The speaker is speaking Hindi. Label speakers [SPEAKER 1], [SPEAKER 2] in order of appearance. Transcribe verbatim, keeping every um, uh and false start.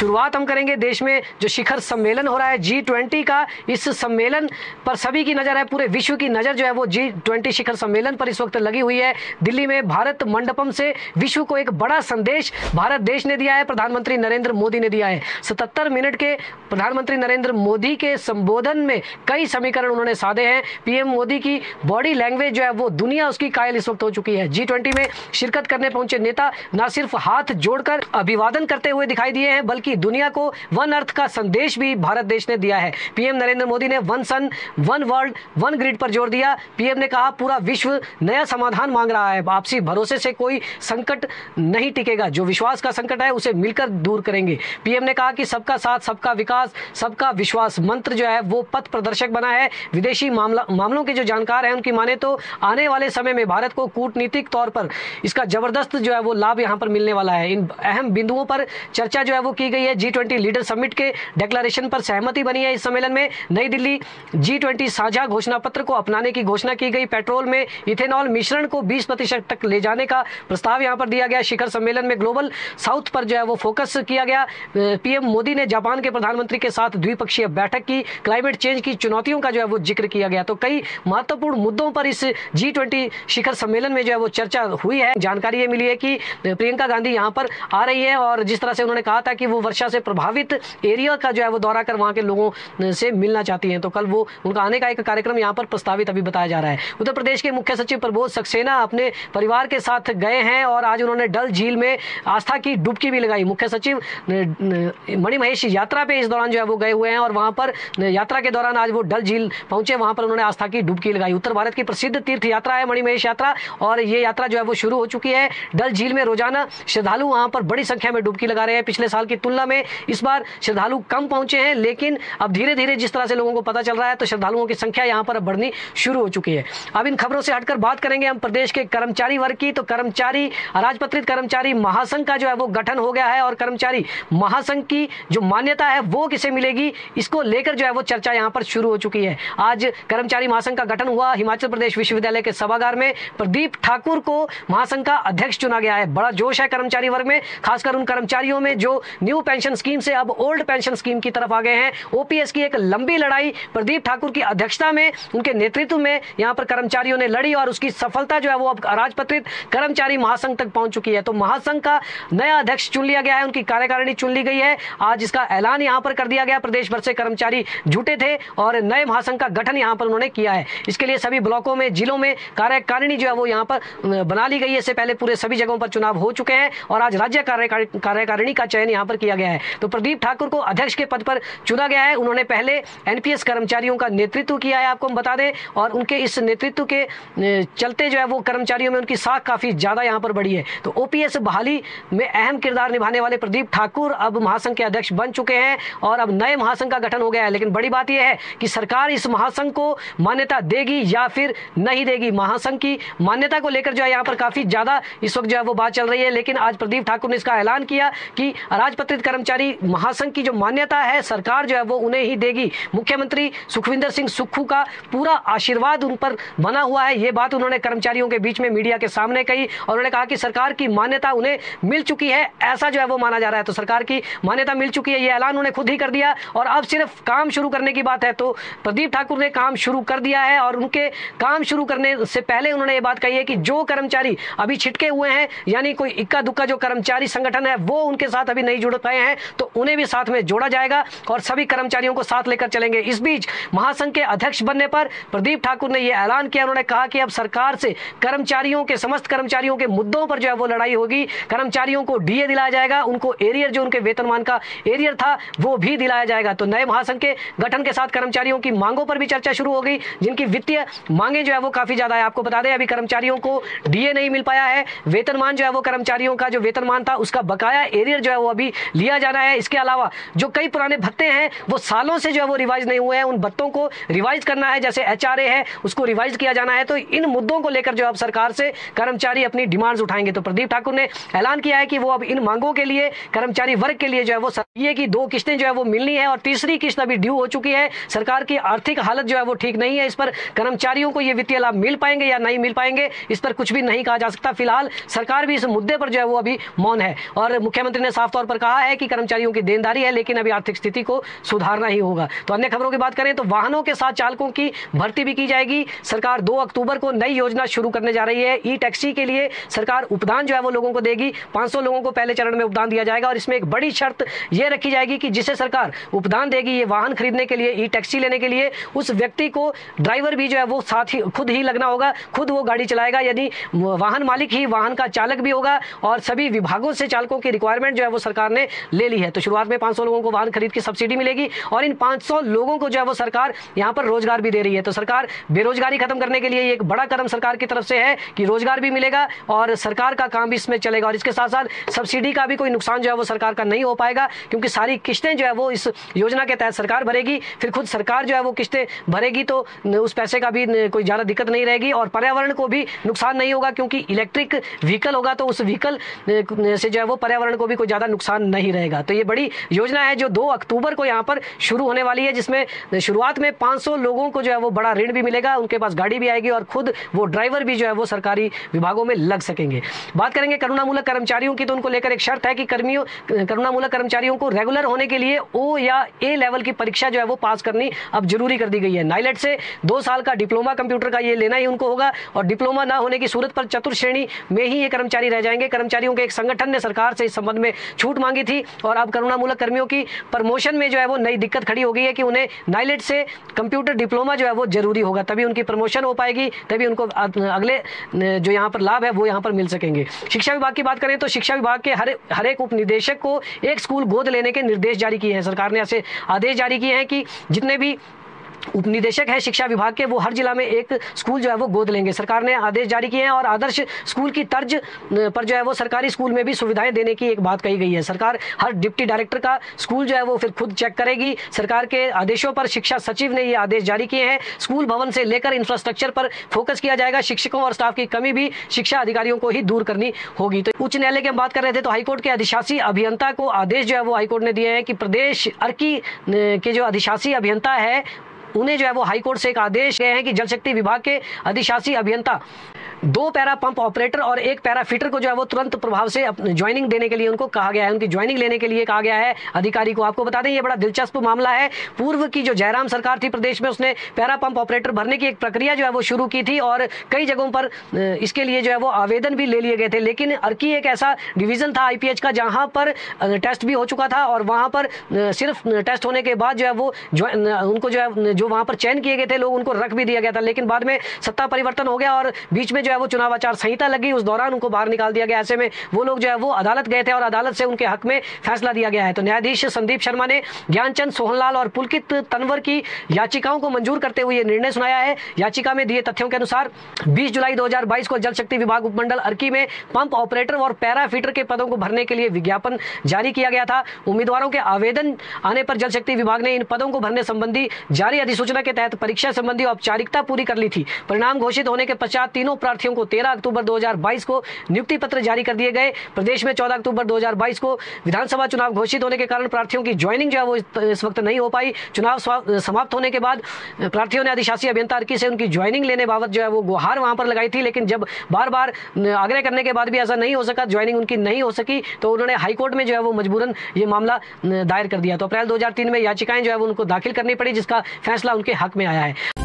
[SPEAKER 1] शुरुआत हम करेंगे देश में जो शिखर सम्मेलन हो रहा है जी ट्वेंटी का। इस सम्मेलन पर सभी की नज़र है, पूरे विश्व की नज़र जो है वो जी ट्वेंटी शिखर सम्मेलन पर इस वक्त लगी हुई है। दिल्ली में भारत मंडपम से विश्व को एक बड़ा संदेश भारत देश ने दिया है, प्रधानमंत्री नरेंद्र मोदी ने दिया है। सतहत्तर मिनट के प्रधानमंत्री नरेंद्र मोदी के संबोधन में कई समीकरण उन्होंने साधे हैं। पीएम मोदी की बॉडी लैंग्वेज जो है वो दुनिया उसकी कायल इस वक्त हो चुकी है। जी ट्वेंटी में शिरकत करने पहुंचे नेता न सिर्फ हाथ जोड़कर अभिवादन करते हुए दिखाई दिए हैं, बल्कि दुनिया को वन अर्थ का संदेश भी भारत देश ने दिया है। पीएम नरेंद्र मोदी ने one sun one world one grid पर जोर दिया। पीएम ने कहा पूरा विश्व नया समाधान मांग रहा है, आपसी भरोसे से कोई संकट नहीं टिकेगा, जो विश्वास का संकट है उसे मिलकर दूर करेंगे। पीएम ने कहा कि सबका साथ सबका विकास सबका विश्वास मंत्र जो है वो पथ प्रदर्शक बना है। विदेशी मामला मामलों के जो जानकार हैं उनकी माने तो आने वाले समय में भारत को कूटनीतिक तौर पर इसका जबरदस्त जो है वो लाभ यहाँ पर मिलने वाला है। इन अहम बिंदुओं पर चर्चा जो है वो की गई है। जी ट्वेंटी लीडर समिट के डिक्लेरेशन पर सहमति बनी है। इस सम्मेलन में नई दिल्ली जी ट्वेंटी साझा घोषणा पत्र को अपनाने की घोषणा की गई। पेट्रोल में इथेनॉल मिश्रण को बीस प्रतिशत तक ले जाने का प्रस्ताव यहाँ पर दिया गया। शिखर सम्मेलन में ग्लोबल साउथ पर जो है वो फोकस किया गया। पीएम मोदी ने जापान के प्रधानमंत्री के साथ द्विपक्षीय बैठक की। क्लाइमेट चेंज की चुनौतियों का जो है वो जिक्र किया गया। तो कई महत्वपूर्ण मुद्दों पर इस जी ट्वेंटी शिखर सम्मेलन में जो है वो चर्चा हुई है। जानकारी ये मिली है कि प्रियंका गांधी यहाँ पर आ रही है और जिस तरह से उन्होंने कहा था कि वो वर्षा से प्रभावित एरिया का जो है वो दौरा कर वहाँ के लोगों से मिलना चाहती हैं, तो कल वो उनका आने का एक कार्यक्रम यहाँ पर प्रस्तावित अभी बताया जा रहा है। उत्तर प्रदेश के मुख्य सचिव प्रबोध सक्सेना अपने परिवार के साथ गए हैं और आज उन्होंने डल झील में आस्था की डुबकी भी लगाई। मुख्य सचिव मणिमहेश यात्रा पे इस दौरान जो है वो गए हुए हैं और वहाँ पर यात्रा के दौरान आज वो डल झील पहुंचे, वहाँ पर उन्होंने आस्था की डुबकी लगाई। उत्तर भारत की प्रसिद्ध तीर्थ यात्रा है मणिमहेश यात्रा और ये यात्रा जो है वो शुरू हो चुकी है। डल झील में रोजाना श्रद्धालु वहाँ पर बड़ी संख्या में डुबकी लगा रहे हैं। पिछले साल की तुलना में इस बार श्रद्धालु कम पहुंचे हैं, लेकिन अब धीरे धीरे जिस तरह से लोगों को पता चल रहा है तो श्रद्धालुओं की संख्या यहाँ पर बढ़नी शुरू हो चुकी है। अब इन खबरों से हटकर बात करेंगे हम प्रदेश के कर्मचारी वर्ग की। तो कर्मचारी अराजपत्रित कर्मचारी महासंघ का जो है वो गठन हो गया है और कर्मचारी महासंघ की जो मान्यता है वो किसे मिलेगी, इसको लेकर जो है वो चर्चा यहाँ पर शुरू हो चुकी है। आज कर्मचारी महासंघ का गठन हुआ। हिमाचल प्रदेश विश्वविद्यालय के सभागार में प्रदीप ठाकुर को महासंघ का अध्यक्ष चुना गया है। बड़ा जोश है कर्मचारी वर्ग में, खासकर उन कर्मचारियों में जो न्यू पेंशन स्कीम से अब ओल्ड पेंशन स्कीम की तरफ आ गए हैं। ओपीएस की एक लंबी लड़ाई प्रदीप ठाकुर की अध्यक्षता में, उनके नेतृत्व में यहाँ पर कर्मचारियों ने लड़ी और उसकी सफलता जो है वो अब राजपत्रित कर्मचारी महासंघ तक पहुंच चुकी है। तो महासंघ का नया अध्यक्ष चुन लिया गया है, उनकी कार्यकारिणी चुन ली गई है। आज इसका ऐलान यहाँ पर कर दिया गया। प्रदेश भर से कर्मचारी जुटे थे और नए महासंघ का गठन यहाँ पर उन्होंने किया है। इसके लिए सभी ब्लॉकों में जिलों में कार्यकारिणी जो है वो यहाँ पर बना ली गई है। इससे पहले पूरे सभी जगहों पर चुनाव हो चुके हैं और आज राज्य कार्यकारिणी का चयन यहाँ पर किया गया है। तो प्रदीप ठाकुर को अध्यक्ष के पद पर चुना गया है। उन्होंने पहले एनपीएस कर्मचारियों का नेतृत्व किया है, आपको हम बता दें, और उनके इस नेतृत्व के चलते जो है वो कर्मचारियों में उनकी साख काफी ज्यादा यहाँ पर बढ़ी है। तो ओपीएस बहाली में अहम किरदार निभाने वाले प्रदीप ठाकुर अब महासंघ के अध्यक्ष बन चुके हैं और अब नए महासंघ का गठन हो गया है। लेकिन बड़ी बात यह है कि सरकार इस महासंघ को मान्यता देगी या फिर नहीं देगी। महासंघ की मान्यता को लेकर जो है यहाँ पर काफी ज्यादा इस वक्त जो है वो बात चल रही है। लेकिन आज प्रदीप ठाकुर ने इसका ऐलान किया कि राजपत्रित कर्मचारी महासंघ की जो मान्यता है सरकार जो है वो उन्हें ही देगी। मुख्यमंत्री सुखविंदर सिंह सुक्खू का पूरा आशीर्वाद उन पर बना हुआ है। ये बात उन्होंने कर्मचारियों के बीच में मीडिया के सामने कही और उन्होंने कहा कि सरकार की मान्यता उन्हें मिल चुकी है, ऐसा जो है वो माना जा रहा है। तो सरकार की मान्यता मिल चुकी है, ये ऐलान उन्होंने खुद ही कर दिया और अब सिर्फ काम शुरू करने की बात है। तो प्रदीप ठाकुर ने काम शुरू कर दिया है और उनके काम शुरू करने से पहले उन्होंने ये बात कही है कि जो कर्मचारी अभी छिटके हुए हैं, यानी कोई इक्का दुक्का जो कर्मचारी संगठन है वो उनके साथ अभी नहीं जुड़ पाए हैं, तो उन्हें भी साथ में जोड़ा जाएगा और सभी कर्मचारियों को साथ लेकर चलेंगे। इस बीच महासंघ के अध्यक्ष बनने पर प्रदीप ठाकुर ने यह ऐलान किया। उन्होंने कहा कि अब सरकार से कर्मचारियों के समस्त कर्मचारियों के मुद्दों पर जो है वो लड़ाई होगी। कर्मचारियों को डीए दिलाया जाएगा, उनको एरियर जो उनके वेतनमान का एरियर था वो भी दिलाया जाएगा। तो नए महासंघ के गठन के साथ कर्मचारियों की मांगों पर भी चर्चा शुरू हो गई, जिनकी वित्तीय मांगे जो है वो काफी ज्यादा है। आपको बता दें अभी कर्मचारियों को डीए नहीं मिल पाया है, वेतनमान जो है वो कर्मचारियों का जो वेतनमान था उसका बकाया एरियर जो है वो अभी लिया जाना है। इसके अलावा जो कई पुराने भत्ते हैं वो सालों से जो है वो रिवाइज नहीं हुए हैं, उन भत्तों को रिवाइज करना है। जैसे एचआरए है उसको रिवाइज किया जाना है। तो इन मुद्दों को लेकर जो अब सरकार से कर्मचारी अपनी डिमांड्स उठाएंगे। तो प्रदीप ठाकुर ने ऐलान किया है कि वो अब इन मांगों के लिए कर्मचारी वर्ग के लिए जो है वो ये की दो किस्तें जो है वो मिलनी है और तीसरी किस्त अभी ड्यू हो चुकी है। सरकार की आर्थिक हालत जो है वो ठीक नहीं है, इस पर कर्मचारियों को ये वित्तीय लाभ मिल पाएंगे या नहीं मिल पाएंगे इस पर कुछ भी नहीं कहा जा सकता। फिलहाल सरकार भी इस मुद्दे पर जो है वो अभी मौन है और मुख्यमंत्री ने साफ तौर पर कहा है है कि कर्मचारियों की देनदारी है, लेकिन अभी आर्थिक स्थिति को सुधारना ही होगा। तो अन्य खबरों की बात करें तो वाहनों के साथ चालकों की भर्ती भी की जाएगी। सरकार दो अक्टूबर को नई योजना शुरू करने जा रही है। ई टैक्सी के लिए सरकार उपदान जो है वो लोगों को देगी। पाँच सौ लोगों को पहले चरण में उपदान दिया जाएगा और इसमें एक बड़ी शर्त यह रखी जाएगी कि जिसे सरकार उपदान देगी ये वाहन खरीदने के लिए, ई टैक्सी लेने के लिए, उस व्यक्ति को ड्राइवर भी जो है वो साथ ही खुद ही लगना होगा, खुद वो गाड़ी चलाएगा, यानी वाहन मालिक ही वाहन का चालक भी होगा। और सभी विभागों से चालकों की रिक्वायरमेंट जो है वो सरकार ने ले ली है। तो शुरुआत में पाँच सौ लोगों को वाहन खरीद की सब्सिडी मिलेगी और इन पाँच सौ लोगों को जो है वो सरकार यहाँ पर रोजगार भी दे रही है। तो सरकार बेरोजगारी खत्म करने के लिए एक बड़ा कदम सरकार की तरफ से है कि रोजगार भी मिलेगा और सरकार का काम भी इसमें चलेगा। और इसके साथ साथ सब्सिडी का भी कोई नुकसान जो है वो सरकार का नहीं हो पाएगा, क्योंकि सारी किस्तें जो है वो इस योजना के तहत सरकार भरेगी। फिर खुद सरकार जो है वो किस्तें भरेगी तो उस पैसे का भी कोई ज़्यादा दिक्कत नहीं रहेगी और पर्यावरण को भी नुकसान नहीं होगा, क्योंकि इलेक्ट्रिक व्हीकल होगा तो उस व्हीकल से जो है वो पर्यावरण को भी कोई ज़्यादा नुकसान नहीं रहेगा। तो ये बड़ी योजना है जो दो अक्टूबर को यहाँ पर शुरू होने वाली है, जिसमें शुरुआत में पाँच सौ लोगों को जो है वो बड़ा ऋण भी मिलेगा, उनके पास गाड़ी भी आएगी और खुद वो ड्राइवर भी जो है वो सरकारी विभागों में लग सकेंगे। बात करेंगे करुणामूलक कर्मचारियों की, तो उनको लेकर एक शर्त है कि कर्मियों करुणामूलक कर्मचारियों को रेगुलर होने के लिए ओ या ए लेवल की परीक्षा जो है वो पास करनी अब जरूरी कर दी गई है। नाइलेट से दो साल का डिप्लोमा कंप्यूटर का ये लेना ही उनको होगा और डिप्लोमा ना होने की सूरत पर चतुर्थ श्रेणी में ही ये कर्मचारी रह जाएंगे। कर्मचारियों के एक संगठन ने सरकार से इस संबंध में छूट मांगी थी और अब करुणामूलक कर्मियों की प्रमोशन में जो है वो नई दिक्कत खड़ी हो गई है कि उन्हें नाइलेट से कंप्यूटर डिप्लोमा जो है वो जरूरी होगा, तभी उनकी प्रमोशन हो पाएगी, तभी उनको अगले जो यहाँ पर लाभ है वो यहाँ पर मिल सकेंगे। शिक्षा विभाग की बात करें तो शिक्षा विभाग के हर हर एक उप निदेशक को एक स्कूल गोद लेने के निर्देश जारी किए हैं। सरकार ने ऐसे आदेश जारी किए हैं कि जितने भी उपनिदेशक है शिक्षा विभाग के वो हर जिला में एक स्कूल जो है वो गोद लेंगे। सरकार ने आदेश जारी किए हैं और आदर्श स्कूल की तर्ज पर जो है वो सरकारी स्कूल में भी सुविधाएं देने की एक बात कही गई है। सरकार हर डिप्टी डायरेक्टर का स्कूल जो है वो फिर खुद चेक करेगी। सरकार के आदेशों पर शिक्षा सचिव ने ये आदेश जारी किए हैं। स्कूल भवन से लेकर इंफ्रास्ट्रक्चर पर फोकस किया जाएगा। शिक्षकों और स्टाफ की कमी भी शिक्षा अधिकारियों को ही दूर करनी होगी। तो उच्च न्यायालय की हम बात कर रहे थे तो हाईकोर्ट के अधिशासी अभियंता को आदेश जो है वो हाईकोर्ट ने दिए हैं कि प्रदेश अर्की के जो अधिशासी अभियंता है उन्हें जो है वो हाईकोर्ट से एक आदेश गए हैं कि जल शक्ति विभाग के अधिशासी अभियंता दो पैरा पंप ऑपरेटर और एक पैरा फिटर को जो है वो तुरंत प्रभाव से ज्वाइनिंग देने के लिए उनको कहा गया है, उनकी ज्वाइनिंग लेने के लिए कहा गया है अधिकारी को। आपको बता दें ये बड़ा दिलचस्प मामला है। पूर्व की जो जयराम सरकार थी प्रदेश में, उसने पैरा पंप ऑपरेटर भरने की एक प्रक्रिया जो है वो शुरू की थी और कई जगहों पर इसके लिए जो है वो आवेदन भी ले लिए गए थे, लेकिन अर्की एक ऐसा डिवीजन था आईपीएच का जहाँ पर टेस्ट भी हो चुका था और वहाँ पर सिर्फ टेस्ट होने के बाद जो है वो उनको जो है जो वहाँ पर चयन किए गए थे लोग उनको रख भी दिया गया था, लेकिन बाद में सत्ता परिवर्तन हो गया और बीच में जो है वो चुनाव आचार संहिता लगी, उस दौरान उनको बाहर निकाल दिया गया। ऐसे में वो लोग जो है वो अदालत गए थे और अदालत से उनके हक में फैसला दिया गया है। तो न्यायाधीश संदीप शर्मा ने ज्ञानचंद सोहनलाल और पुलकित तनवर की याचिकाओं को मंजूर करते हुए निर्णय सुनाया है। याचिका में दिए तथ्यों के अनुसार बीस जुलाई दो हज़ार बाईस को जल शक्ति विभाग उपमंडल अर्की में पंप ऑपरेटर और पैरा फिटर के पदों को भरने के लिए विज्ञापन जारी किया गया था। उम्मीदवारों के आवेदन आने पर जल शक्ति विभाग ने इन पदों को भरने संबंधी जारी अधिसूचना के तहत परीक्षा संबंधी औपचारिकता पूरी कर ली थी। परिणाम घोषित होने के पश्चात तीनों प्रार्थियों को तेरह अक्टूबर दो हज़ार बाईस को नियुक्ति पत्र जारी कर दिए गए। प्रदेश में चौदह अक्टूबर दो हज़ार बाईस को विधानसभा चुनाव घोषित होने के कारण प्रार्थियों की ज्वाइनिंग जो है वो इस वक्त नहीं हो पाई। चुनाव समाप्त होने के बाद प्रार्थियों ने अधिशासी अभियंता अर्की से उनकी ज्वाइनिंग लेने बाबत जो है वो गुहार वहां पर लगाई थी, लेकिन जब बार बार आग्रह करने के बाद भी ऐसा नहीं हो सका, ज्वाइनिंग उनकी नहीं हो सकी, तो उन्होंने हाईकोर्ट में जो है वो मजबूरन ये मामला दायर कर दिया। तो अप्रैल दो हज़ार तीन में याचिकाएं जो है वो उनको दाखिल करनी पड़ी, जिसका फैसला उनके हक में आया है।